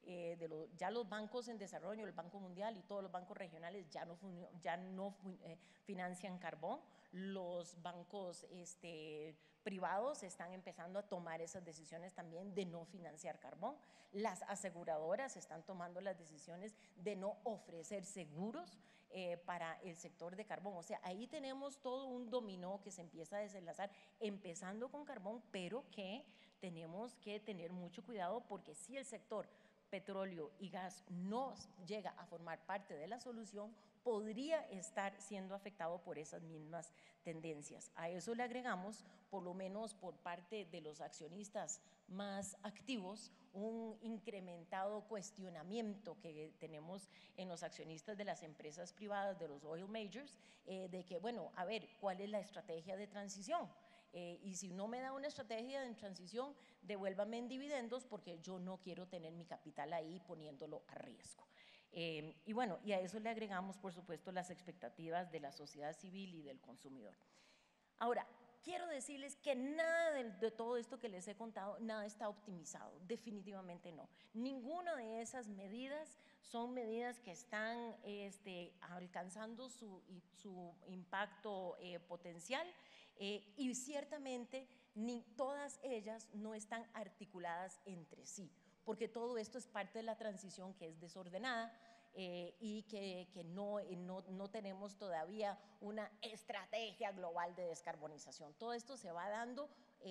ya los bancos en desarrollo, el Banco Mundial y todos los bancos regionales ya no financian carbón. Los bancos privados están empezando a tomar esas decisiones también de no financiar carbón. Las aseguradoras están tomando las decisiones de no ofrecer seguros para el sector de carbón. O sea, ahí tenemos todo un dominó que se empieza a desenlazar, empezando con carbón, pero que tenemos que tener mucho cuidado, porque si el sector petróleo y gas no llega a formar parte de la solución, podría estar siendo afectado por esas mismas tendencias. A eso le agregamos, por lo menos por parte de los accionistas más activos, un incrementado cuestionamiento que tenemos en los accionistas de las empresas privadas, de los oil majors, de que, bueno, a ver, ¿cuál es la estrategia de transición? Y si no me da una estrategia de transición, devuélvame en dividendos, porque yo no quiero tener mi capital ahí poniéndolo a riesgo. Y bueno, y a eso le agregamos, por supuesto, las expectativas de la sociedad civil y del consumidor. Ahora, quiero decirles que nada de todo esto que les he contado, nada está optimizado, definitivamente no. Ninguna de esas medidas son medidas que están alcanzando su impacto potencial, y ciertamente todas ellas no están articuladas entre sí, porque todo esto es parte de la transición que es desordenada, y que no tenemos todavía una estrategia global de descarbonización. Todo esto se va dando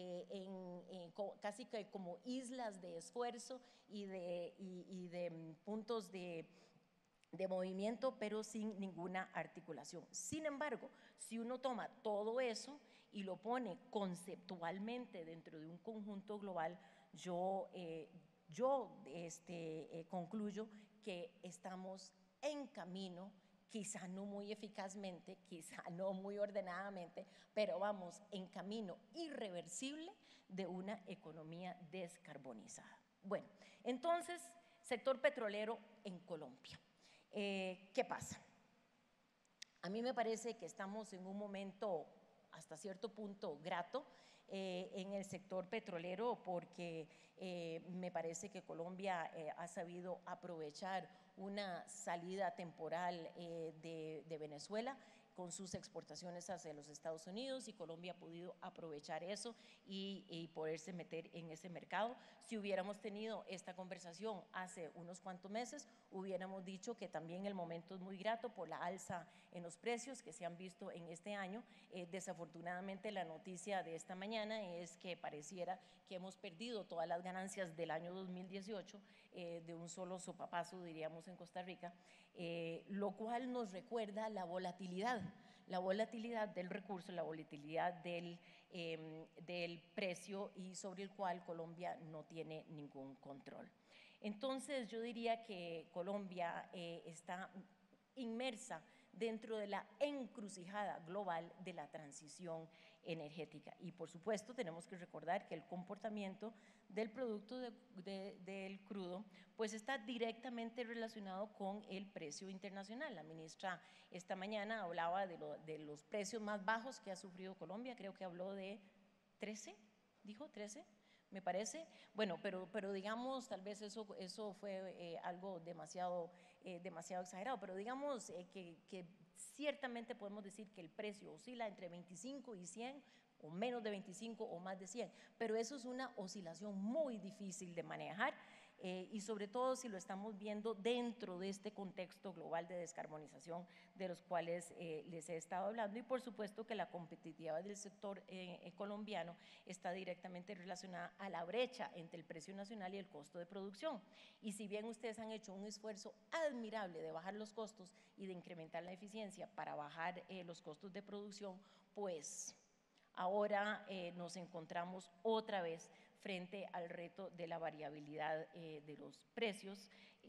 casi que como islas de esfuerzo y de puntos de movimiento, pero sin ninguna articulación. Sin embargo, si uno toma todo eso y lo pone conceptualmente dentro de un conjunto global, yo concluyo que estamos en camino, quizá no muy eficazmente, quizá no muy ordenadamente, pero vamos en camino irreversible de una economía descarbonizada. Bueno, entonces, sector petrolero en Colombia. ¿Qué pasa? A mí me parece que estamos en un momento hasta cierto punto grato en el sector petrolero, porque me parece que Colombia ha sabido aprovechar una salida temporal de Venezuela con sus exportaciones hacia los Estados Unidos, y Colombia ha podido aprovechar eso y poderse meter en ese mercado. Si hubiéramos tenido esta conversación hace unos cuantos meses, hubiéramos dicho que también el momento es muy grato por la alza en los precios que se han visto en este año. Desafortunadamente, la noticia de esta mañana es que pareciera que hemos perdido todas las ganancias del año 2018 de un solo sopapazo, diríamos en Costa Rica, lo cual nos recuerda la volatilidad del recurso, la volatilidad del precio, y sobre el cual Colombia no tiene ningún control. Entonces, yo diría que Colombia está inmersa dentro de la encrucijada global de la transición energética, y por supuesto tenemos que recordar que el comportamiento del producto del crudo pues está directamente relacionado con el precio internacional. La ministra esta mañana hablaba de los precios más bajos que ha sufrido Colombia, creo que habló de 13, dijo 13, me parece. Bueno, pero digamos, tal vez eso fue algo demasiado exagerado, pero digamos que ciertamente podemos decir que el precio oscila entre 25 y 100, o menos de 25 o más de 100, pero eso es una oscilación muy difícil de manejar, y sobre todo si lo estamos viendo dentro de este contexto global de descarbonización de los cuales les he estado hablando. Y por supuesto que la competitividad del sector colombiano está directamente relacionada a la brecha entre el precio nacional y el costo de producción. Y si bien ustedes han hecho un esfuerzo admirable de bajar los costos y de incrementar la eficiencia para bajar los costos de producción, pues ahora nos encontramos otra vez frente al reto de la variabilidad de los precios,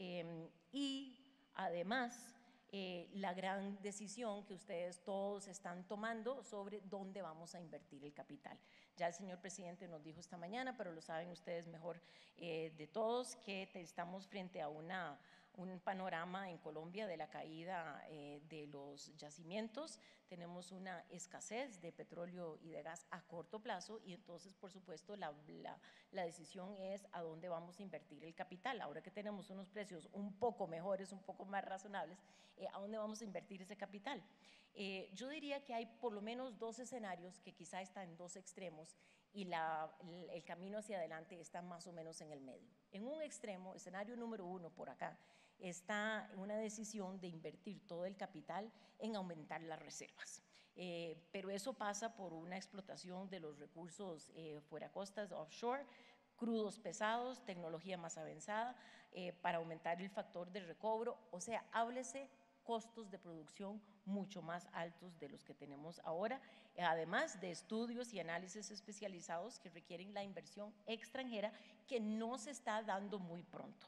y además la gran decisión que ustedes todos están tomando sobre dónde vamos a invertir el capital. Ya el señor presidente nos dijo esta mañana, pero lo saben ustedes mejor de todos, que estamos frente a un panorama en Colombia de la caída de los yacimientos, tenemos una escasez de petróleo y de gas a corto plazo y entonces, por supuesto, la decisión es a dónde vamos a invertir el capital. Ahora que tenemos unos precios un poco mejores, un poco más razonables, ¿a dónde vamos a invertir ese capital? Yo diría que hay por lo menos dos escenarios que quizá están en dos extremos y el camino hacia adelante está más o menos en el medio. En un extremo, escenario número 1 por acá, está una decisión de invertir todo el capital en aumentar las reservas. Pero eso pasa por una explotación de los recursos fuera costas, offshore, crudos pesados, tecnología más avanzada, para aumentar el factor de recobro, o sea, háblese costos de producción mucho más altos de los que tenemos ahora, además de estudios y análisis especializados que requieren la inversión extranjera que no se está dando muy pronto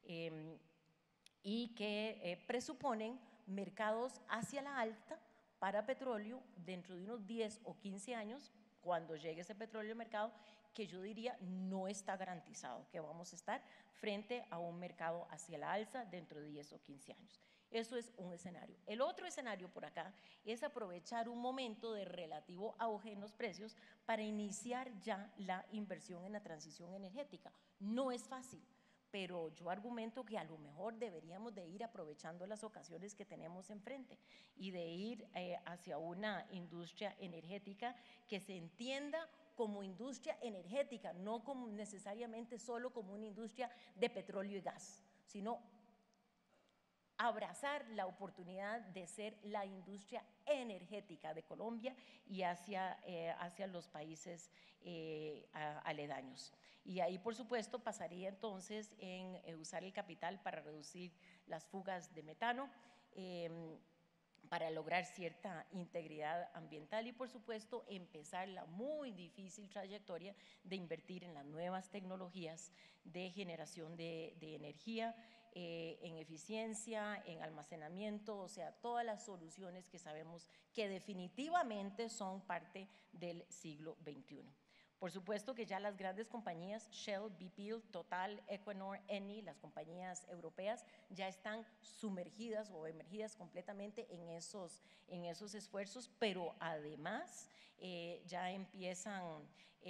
y que presuponen mercados hacia la alta para petróleo dentro de unos 10 o 15 años, cuando llegue ese petróleo al mercado, que yo diría no está garantizado que vamos a estar frente a un mercado hacia la alza dentro de 10 o 15 años. Eso es un escenario. El otro escenario por acá es aprovechar un momento de relativo auge en los precios para iniciar ya la inversión en la transición energética. No es fácil, pero yo argumento que a lo mejor deberíamos de ir aprovechando las ocasiones que tenemos enfrente y de ir hacia una industria energética que se entienda como industria energética, no como necesariamente solo como una industria de petróleo y gas, sino abrazar la oportunidad de ser la industria energética de Colombia y hacia los países aledaños. Y ahí, por supuesto, pasaría entonces en usar el capital para reducir las fugas de metano, para lograr cierta integridad ambiental y, por supuesto, empezar la muy difícil trayectoria de invertir en las nuevas tecnologías de generación de energía, en eficiencia, en almacenamiento, o sea, todas las soluciones que sabemos que definitivamente son parte del siglo XXI. Por supuesto que ya las grandes compañías, Shell, BP, Total, Equinor, Eni, las compañías europeas, ya están sumergidas o emergidas completamente en esos esfuerzos, pero además ya empiezan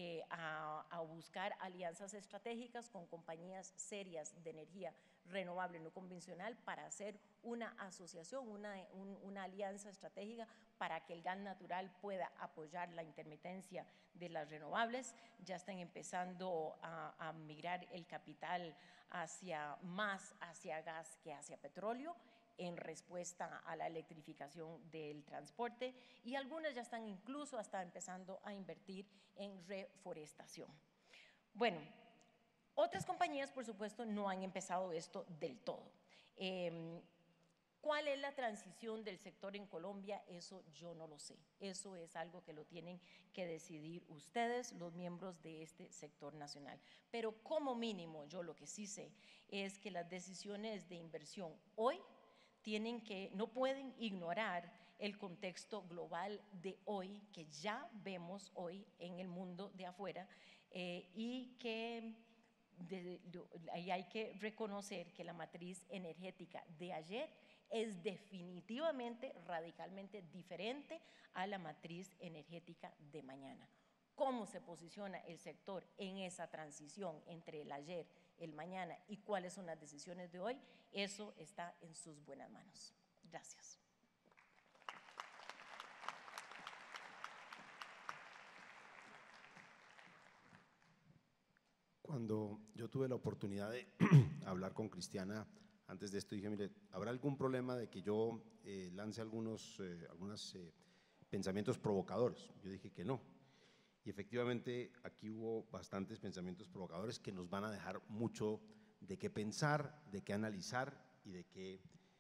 a buscar alianzas estratégicas con compañías serias de energía renovable no convencional para hacer una asociación, una alianza estratégica para que el gas natural pueda apoyar la intermitencia de las renovables. Ya están empezando a migrar el capital más hacia gas que hacia petróleo en respuesta a la electrificación del transporte y algunas ya están incluso hasta empezando a invertir en reforestación. Bueno, otras compañías, por supuesto, no han empezado esto del todo. ¿Cuál es la transición del sector en Colombia? Eso yo no lo sé. Eso es algo que lo tienen que decidir ustedes, los miembros de este sector nacional. Pero como mínimo, yo lo que sí sé es que las decisiones de inversión hoy no pueden ignorar el contexto global de hoy, que ya vemos hoy en el mundo de afuera, y que ahí hay que reconocer que la matriz energética de ayer es definitivamente radicalmente diferente a la matriz energética de mañana. ¿Cómo se posiciona el sector en esa transición entre el ayer, el mañana y cuáles son las decisiones de hoy? Eso está en sus buenas manos. Gracias. Cuando yo tuve la oportunidad de hablar con Cristiana antes de esto, dije, mire, ¿habrá algún problema de que yo lance algunos pensamientos provocadores? Yo dije que no. Y efectivamente aquí hubo bastantes pensamientos provocadores que nos van a dejar mucho de qué pensar, de qué analizar y de qué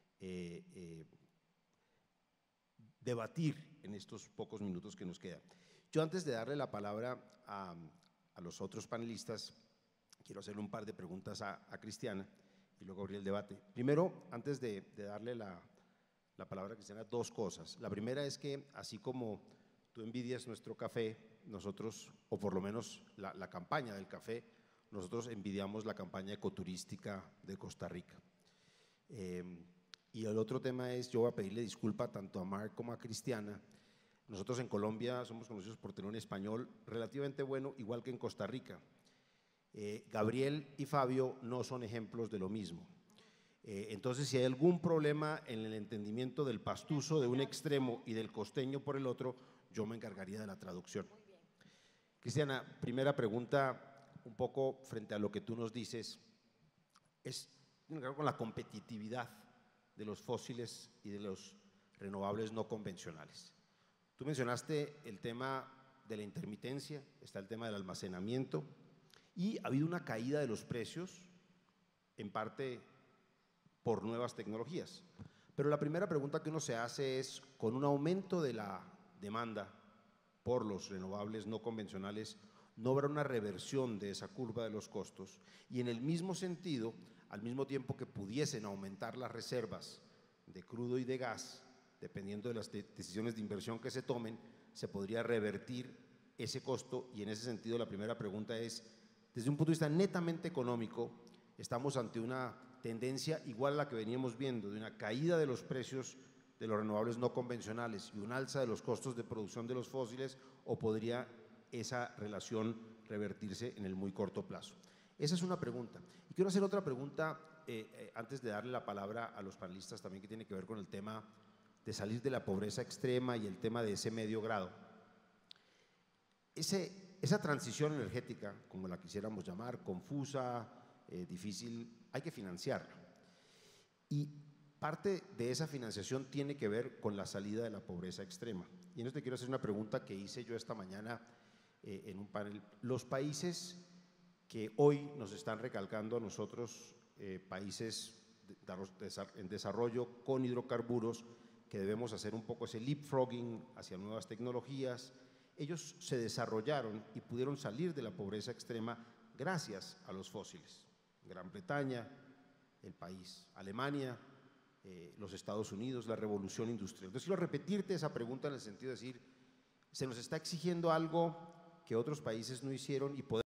debatir en estos pocos minutos que nos quedan. Yo, antes de darle la palabra a los otros panelistas, quiero hacerle un par de preguntas a Cristiana y luego abrir el debate. Primero, antes de darle la palabra a Cristiana, dos cosas. La primera es que, así como tú envidias nuestro café, nosotros, o por lo menos la campaña del café, nosotros envidiamos la campaña ecoturística de Costa Rica. Y el otro tema es, yo voy a pedirle disculpa tanto a Mark como a Cristiana. Nosotros en Colombia somos conocidos por tener un español relativamente bueno, igual que en Costa Rica. Gabriel y Fabio no son ejemplos de lo mismo. Entonces, si hay algún problema en el entendimiento del pastuso de un extremo y del costeño por el otro, yo me encargaría de la traducción. Cristiana, primera pregunta, un poco frente a lo que tú nos dices, tiene que ver con la competitividad de los fósiles y de los renovables no convencionales. Tú mencionaste el tema de la intermitencia, está el tema del almacenamiento y ha habido una caída de los precios, en parte por nuevas tecnologías. Pero la primera pregunta que uno se hace es, con un aumento de la demanda por los renovables no convencionales, ¿no habrá una reversión de esa curva de los costos? Y en el mismo sentido, al mismo tiempo que pudiesen aumentar las reservas de crudo y de gas, dependiendo de las decisiones de inversión que se tomen, se podría revertir ese costo. Y en ese sentido, la primera pregunta es, desde un punto de vista netamente económico, ¿estamos ante una tendencia igual a la que veníamos viendo, de una caída de los precios de los renovables no convencionales y un alza de los costos de producción de los fósiles, o podría esa relación revertirse en el muy corto plazo? Esa es una pregunta. Y quiero hacer otra pregunta antes de darle la palabra a los panelistas también, que tiene que ver con el tema de salir de la pobreza extrema y el tema de ese medio grado. Esa transición energética, como la quisiéramos llamar, confusa, difícil, hay que financiarla. Y parte de esa financiación tiene que ver con la salida de la pobreza extrema. Y en esto quiero hacer una pregunta que hice yo esta mañana en un panel. Los países que hoy nos están recalcando a nosotros, países en desarrollo con hidrocarburos, que debemos hacer un poco ese leapfrogging hacia nuevas tecnologías, ellos se desarrollaron y pudieron salir de la pobreza extrema gracias a los fósiles. Gran Bretaña, el país, Alemania, los Estados Unidos, la revolución industrial. Entonces quiero repetirte esa pregunta en el sentido de decir, se nos está exigiendo algo que otros países no hicieron y podemos